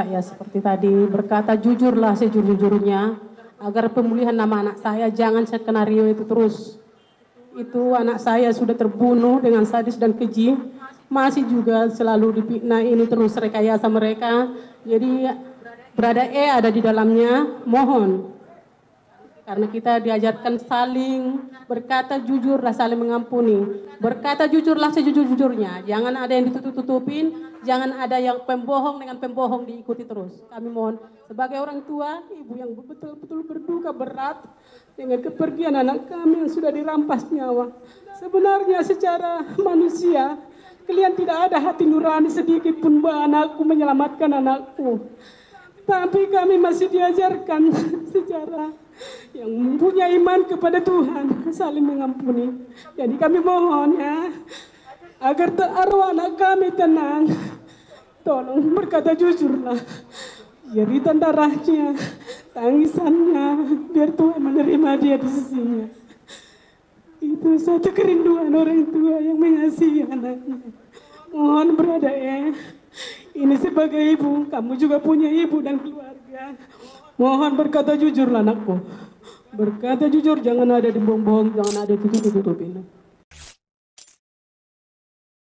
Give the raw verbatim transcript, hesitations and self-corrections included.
Ya seperti tadi, berkata jujurlah sejujur-jujurnya agar pemulihan nama anak saya, jangan skenario itu terus. Itu anak saya sudah terbunuh dengan sadis dan keji, masih juga selalu difitnah, ini terus rekayasa mereka. Jadi berada E ada di dalamnya, mohon. Karena kita diajarkan saling berkata jujur dan saling mengampuni. Berkata jujurlah sejujur-jujurnya. Jangan ada yang ditutup-tutupin, jangan ada yang pembohong dengan pembohong diikuti terus. Kami mohon sebagai orang tua, ibu yang betul-betul berduka berat dengan kepergian anak kami yang sudah dirampas nyawa. Sebenarnya secara manusia, kalian tidak ada hati nurani sedikit pun bahwa anakku menyelamatkan anakku. Tapi kami masih diajarkan secara yang punya iman kepada Tuhan, saling mengampuni. Jadi kami mohon ya, agar arwah anak kami tenang, tolong berkata jujurlah. Jeritan darahnya, tangisannya, biar Tuhan menerima dia di sisinya. Itu satu kerinduan orang tua yang mengasihi anaknya. Mohon berada ya. Ini sebagai ibu, kamu juga punya ibu dan keluarga. Mohon berkata jujurlah anakku. Berkata jujur, jangan ada dibohong-bohong, jangan ada ditutup-tutupin.